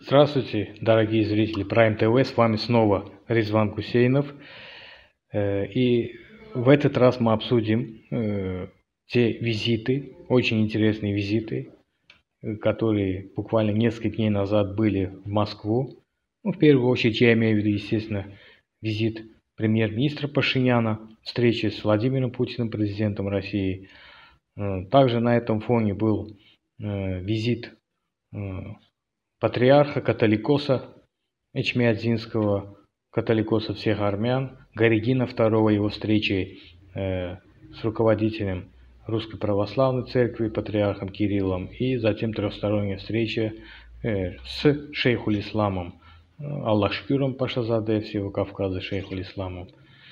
Здравствуйте, дорогие зрители Prime TV, с вами снова Резван Гусейнов. И в этот раз мы обсудим те визиты, очень интересные визиты, которые буквально несколько дней назад были в Москву. Ну, в первую очередь я имею в виду, естественно, визит премьер-министра Пашиняна, встречи с Владимиром Путиным, президентом России. Также на этом фоне был визит патриарха, католикоса Эчмиадзинского, католикоса всех армян, Горегина II, его встречи с руководителем Русской Православной Церкви, патриархом Кириллом, и затем трехсторонняя встреча с шейхуль-исламом Аллах-Шкюром Пашазаде, всего Кавказа, шейхуль-исламом.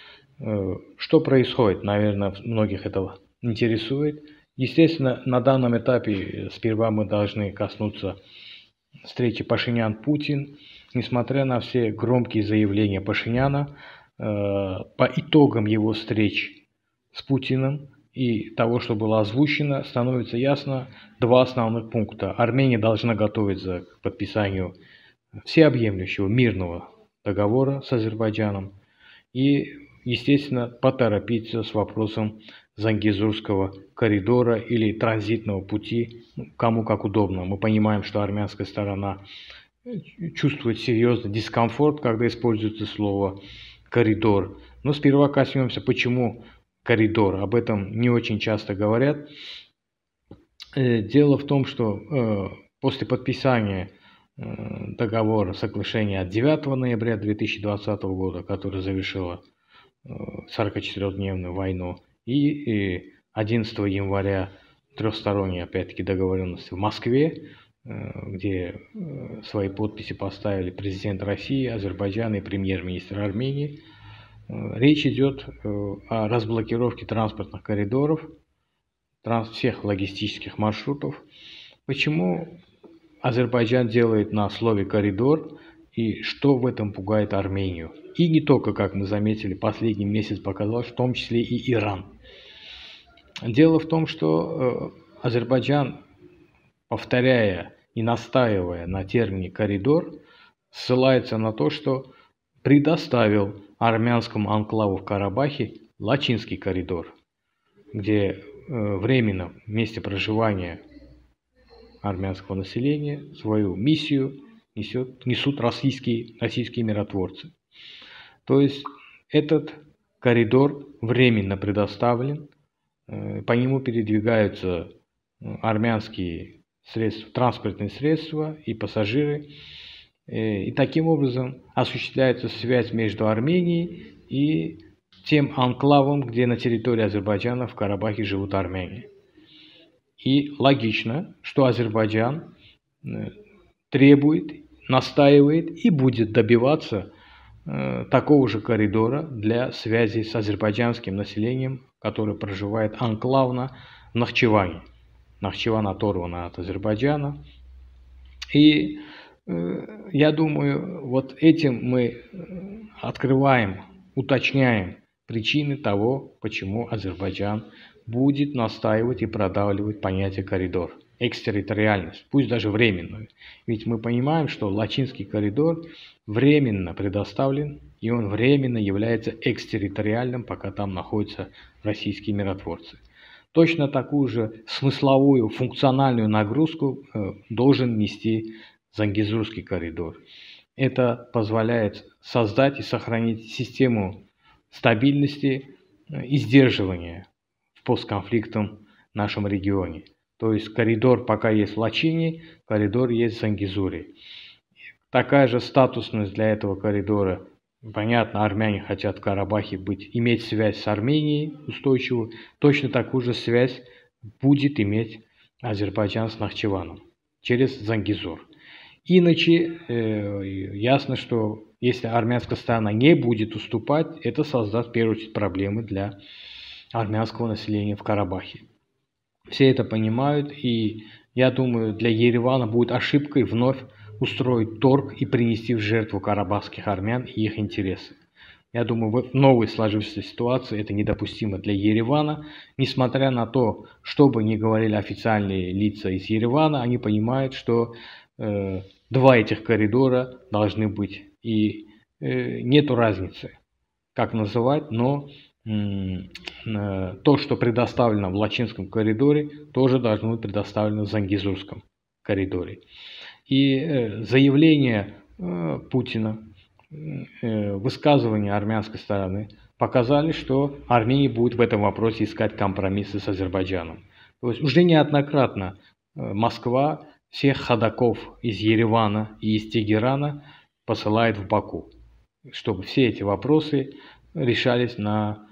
Что происходит? Наверное, многих это интересует. Естественно, на данном этапе сперва мы должны коснуться встречи Пашинян-Путин. Несмотря на все громкие заявления Пашиняна, по итогам его встреч с Путиным и того, что было озвучено, становится ясно два основных пункта. Армения должна готовиться к подписанию всеобъемлющего мирного договора с Азербайджаном и, естественно, поторопиться с вопросом Зангезурского коридора или транзитного пути, кому как удобно. Мы понимаем, что армянская сторона чувствует серьезный дискомфорт, когда используется слово коридор. Но сперва коснемся, почему коридор. Об этом не очень часто говорят. Дело в том, что после подписания договора, соглашения от 9 ноября 2020 года, которое завершило 44-дневную войну, и 11 января трехсторонние, опять-таки, договоренности в Москве, где свои подписи поставили президент России, Азербайджана и премьер-министр Армении. Речь идет о разблокировке транспортных коридоров, всех логистических маршрутов. Почему Азербайджан делает на слове «коридор» и что в этом пугает Армению? И не только, как мы заметили, последний месяц показал, в том числе и Иран. Дело в том, что Азербайджан, повторяя и настаивая на термине «коридор», ссылается на то, что предоставил армянскому анклаву в Карабахе Лачинский коридор, где временно в месте проживания армянского населения свою миссию несут российские миротворцы. То есть этот коридор временно предоставлен, по нему передвигаются армянские транспортные средства и пассажиры, и таким образом осуществляется связь между Арменией и тем анклавом, где на территории Азербайджана в Карабахе живут армяне. И логично, что Азербайджан требует, настаивает и будет добиваться такого же коридора для связи с азербайджанским населением, которое проживает анклавно в Нахчеване. Нахчеван оторвана от Азербайджана. И я думаю, вот этим мы открываем, уточняем причины того, почему Азербайджан будет настаивать и продавливать понятие коридор. Экстерриториальность, пусть даже временную. Ведь мы понимаем, что Лачинский коридор временно предоставлен, и он временно является экстерриториальным, пока там находятся российские миротворцы. Точно такую же смысловую, функциональную нагрузку должен нести Зангезурский коридор. Это позволяет создать и сохранить систему стабильности и сдерживания в постконфликтном нашем регионе. То есть коридор пока есть в Лачине, коридор есть в Зангезуре. Такая же статусность для этого коридора. Понятно, армяне хотят в Карабахе иметь связь с Арменией устойчивую. Точно такую же связь будет иметь Азербайджан с Нахчеваном через Зангезур. Иначе ясно, что если армянская сторона не будет уступать, это создаст в первую очередь проблемы для армянского населения в Карабахе. Все это понимают, и я думаю, для Еревана будет ошибкой вновь устроить торг и принести в жертву карабахских армян и их интересы. Я думаю, в новой сложившейся ситуации это недопустимо для Еревана. Несмотря на то, что бы ни говорили официальные лица из Еревана, они понимают, что два этих коридора должны быть. И нету разницы, как называть, но то, что предоставлено в Лачинском коридоре, тоже должно быть предоставлено в Зангезурском коридоре. И заявление Путина, высказывания армянской стороны показали, что Армения будет в этом вопросе искать компромиссы с Азербайджаном. То есть уже неоднократно Москва всех ходаков из Еревана и из Тегерана посылает в Баку, чтобы все эти вопросы решались на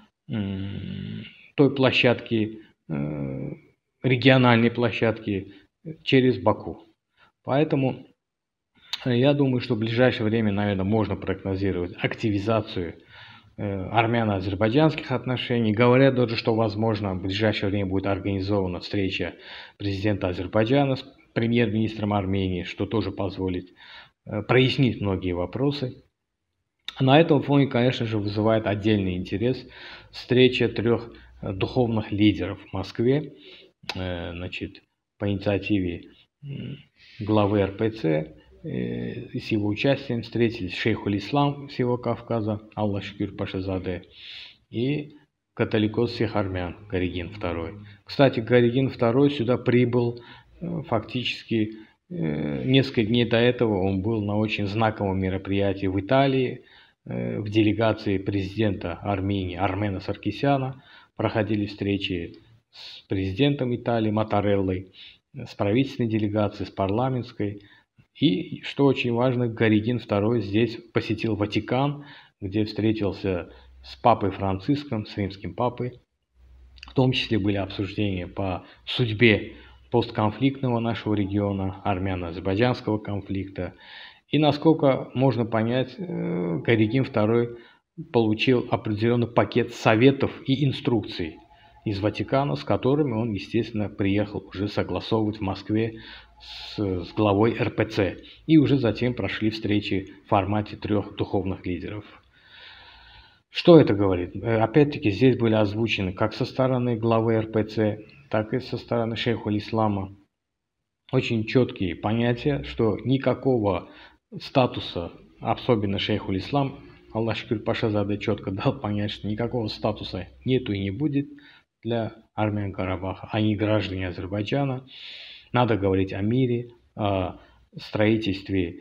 той площадке, региональной площадке через Баку. Поэтому я думаю, что в ближайшее время, наверное, можно прогнозировать активизацию армяно-азербайджанских отношений. Говорят даже, что, возможно, в ближайшее время будет организована встреча президента Азербайджана с премьер-министром Армении, что тоже позволит прояснить многие вопросы. На этом фоне, конечно же, вызывает отдельный интерес встреча трех духовных лидеров в Москве, значит, по инициативе главы РПЦ. С его участием встретились шейх-уль-Ислам всего Кавказа, Аллах Шукюр Пашазаде, и католикос всех армян, Горегин II. Кстати, Горегин II сюда прибыл фактически несколько дней до этого. Он был на очень знаковом мероприятии в Италии, в делегации президента Армении Армена Саркисяна. Проходили встречи с президентом Италии Матареллой, с правительственной делегацией, с парламентской. И, что очень важно, Горегин II здесь посетил Ватикан, где встретился с папой Франциском, с римским папой. В том числе были обсуждения по судьбе постконфликтного нашего региона, армяно-азербайджанского конфликта. И, насколько можно понять, Горегин II получил определенный пакет советов и инструкций из Ватикана, с которыми он, естественно, приехал уже согласовывать в Москве с главой РПЦ. И уже затем прошли встречи в формате трех духовных лидеров. Что это говорит? Опять-таки здесь были озвучены как со стороны главы РПЦ, так и со стороны шейха-уль-Ислама очень четкие понятия, что никакого статуса, особенно шейх-уль-Ислам, Аллах Шукюр Пашазаде четко дал понять, что никакого статуса нету и не будет для армян Карабаха. Они граждане Азербайджана. Надо говорить о мире, о строительстве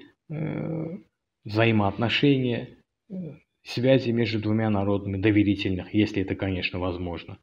взаимоотношений, связи между двумя народами, доверительных, если это, конечно, возможно.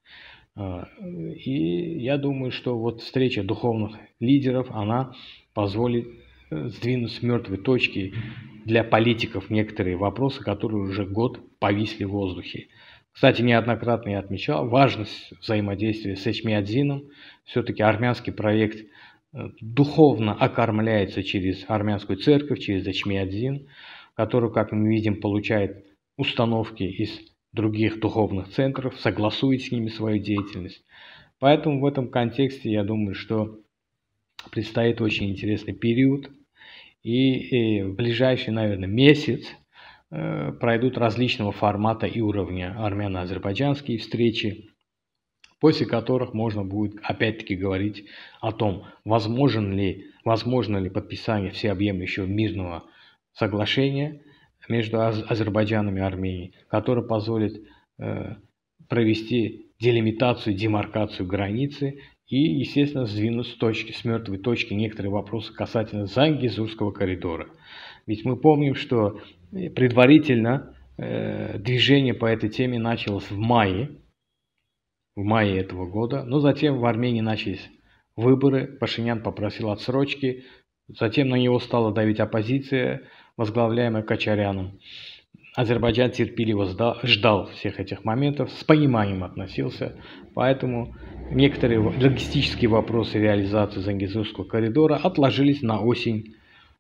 И я думаю, что вот встреча духовных лидеров, она позволит сдвинуть с мертвой точки для политиков некоторые вопросы, которые уже год повисли в воздухе. Кстати, неоднократно я отмечал важность взаимодействия с Эчмиадзином. Все-таки армянский проект духовно окормляется через армянскую церковь, через Эчмиадзин, который, как мы видим, получает установки из других духовных центров, согласует с ними свою деятельность. Поэтому в этом контексте я думаю, что предстоит очень интересный период. И в ближайший, наверное, месяц пройдут различного формата и уровня армяно-азербайджанские встречи, после которых можно будет опять-таки говорить о том, возможно ли подписание всеобъемлющего мирного соглашения между Азербайджаном и Арменией, которое позволит провести делимитацию, демаркацию границы и, естественно, сдвинуть с мертвой точки некоторые вопросы касательно Зангезурского коридора. Ведь мы помним, что предварительно движение по этой теме началось в мае этого года, но затем в Армении начались выборы, Пашинян попросил отсрочки, затем на него стала давить оппозиция, возглавляемая Качаряном. Азербайджан терпеливо ждал всех этих моментов, с пониманием относился, поэтому некоторые логистические вопросы реализации Зангезурского коридора отложились на осень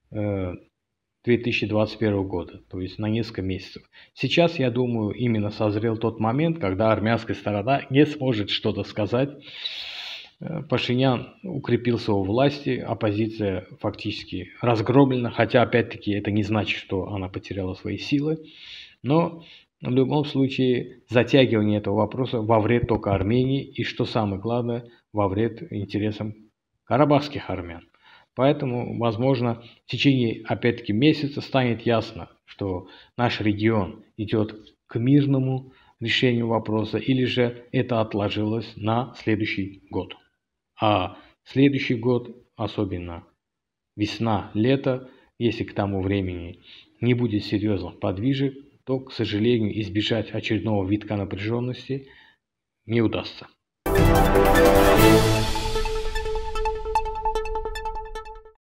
2021 года, то есть на несколько месяцев. Сейчас, я думаю, именно созрел тот момент, когда армянская сторона не сможет что-то сказать. Пашинян укрепился у власти, оппозиция фактически разгромлена, хотя, опять-таки, это не значит, что она потеряла свои силы. Но В любом случае, затягивание этого вопроса во вред только Армении и, что самое главное, во вред интересам карабахских армян. Поэтому, возможно, в течение, опять-таки, месяца станет ясно, что наш регион идет к мирному решению вопроса, или же это отложилось на следующий год. А следующий год, особенно весна, лето, если к тому времени не будет серьезных подвижек, то, к сожалению, избежать очередного витка напряженности не удастся.